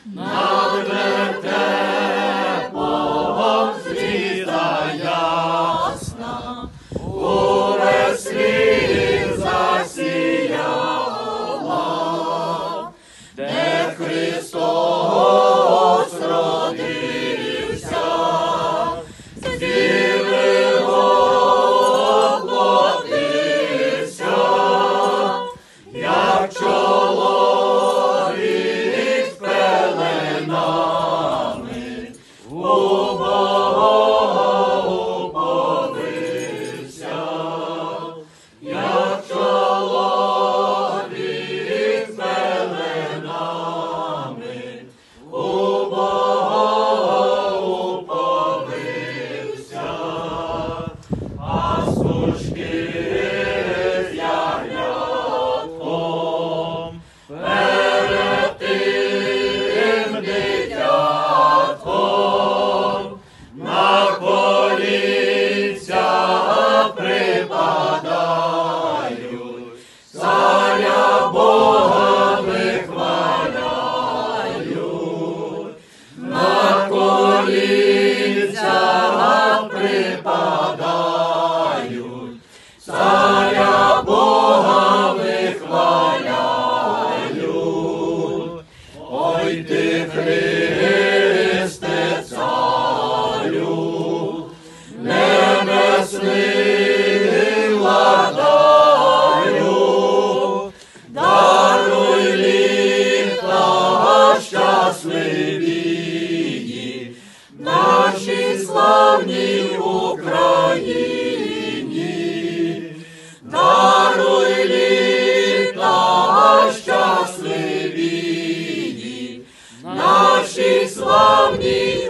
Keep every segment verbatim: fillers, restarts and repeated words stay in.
над вертепом звізда ясна, увесь світ засіяла, де Христос родився, з діви воплотився, як чоловік з пеленами, у Бога уповився, як чоловік з пеленами, у Бога уповився, а стужки з ягнятком перед тим дитятком на колінця припадають, царя Бога вихваляють, на колінця припадають, царя Бога вихваляють. Ой ти, Христе, царю, небесний владарю, даруй літа щасливії нашій славній Україні, даруй літа щасливії нашій славній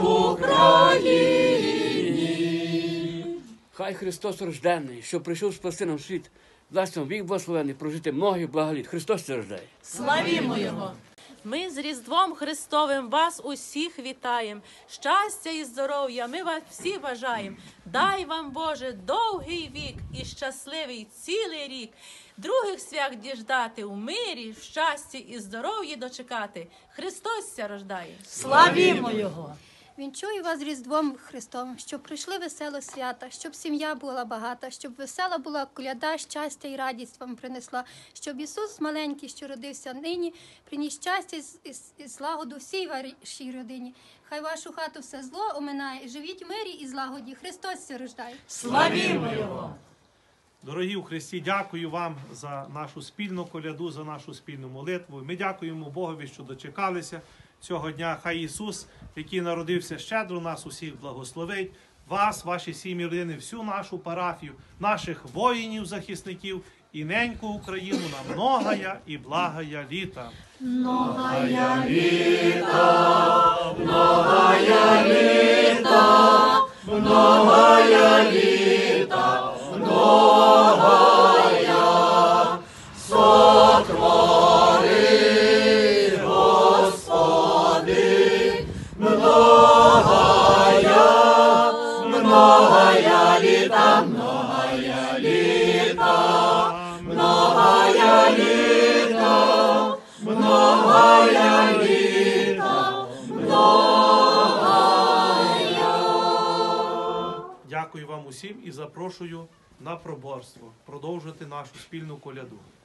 Україні. Хай Христос рождений, що прийшов спасти нам світ, дасть нам вік благословений прожити многих благоліт. Христос це рождає. Славімо Його! Ми з Різдвом Христовим вас усіх вітаємо. Щастя і здоров'я ми вас всі бажаємо. Дай вам, Боже, довгий вік і щасливий цілий рік. Других свят діждати у мирі, в щасті і здоров'ї дочекати. Христос ся рождає. Славімо Його! Вінчую вас з Різдвом Христовим, щоб прийшли весело свята, щоб сім'я була багата, щоб весела була коляда, щастя і радість вам принесла, щоб Ісус маленький, що родився нині, приніс щастя і, і, і злагоду всій вашій родині. Хай вашу хату все зло оминає, живіть в мирі і злагоді. Христос ся рождає. Славімо Його! Дорогі у Христі, дякую вам за нашу спільну коляду, за нашу спільну молитву. Ми дякуємо Богові, що дочекалися цього дня. Хай Ісус, який народився щедро, нас усіх благословить. Вас, ваші сім'ї, родини, всю нашу парафію, наших воїнів-захисників і неньку Україну на многая і благая літа. Многая літа, многая літа, многая літа, многая, сотвори, Господи, многая, многая літа, многая літа, многая літа, многая літа, многая. Дякую вам усім і запрошую на проборство продовжити нашу спільну коляду.